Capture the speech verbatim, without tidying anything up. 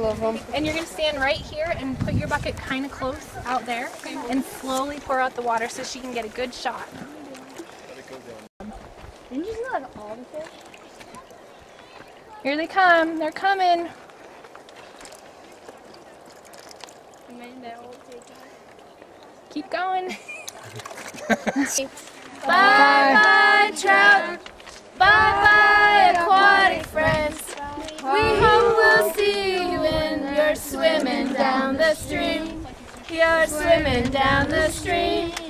of them. And you're going to stand right here and put your bucket kind of close out there and slowly pour out the water so she can get a good shot. Didn't you see like all the fish? Here they come. They're coming. Keep going. Bye-bye, trout. Bye-bye, aquatic friends. We hope we'll see you when you're swimming down the stream. You're swimming down the stream.